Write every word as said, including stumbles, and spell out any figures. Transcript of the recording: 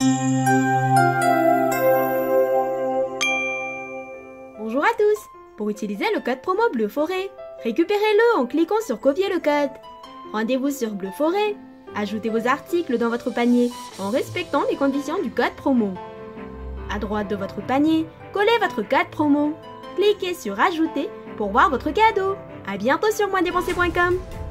Bonjour à tous! Pour utiliser le code promo Bleu Forêt, récupérez-le en cliquant sur copier le code. Rendez-vous sur Bleu Forêt. Ajoutez vos articles dans votre panier en respectant les conditions du code promo. À droite de votre panier, collez votre code promo. Cliquez sur Ajouter pour voir votre cadeau. À bientôt sur moins dépenser point com.